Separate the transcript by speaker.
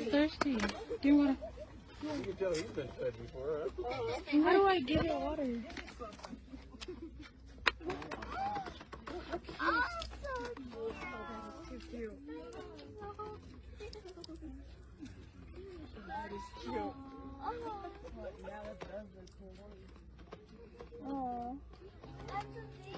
Speaker 1: thirsty. Give me water.
Speaker 2: You can tell he's been fed before, huh?
Speaker 1: How do I give it water?
Speaker 3: Oh, so cute.
Speaker 1: That is cute.
Speaker 3: Oh. That's a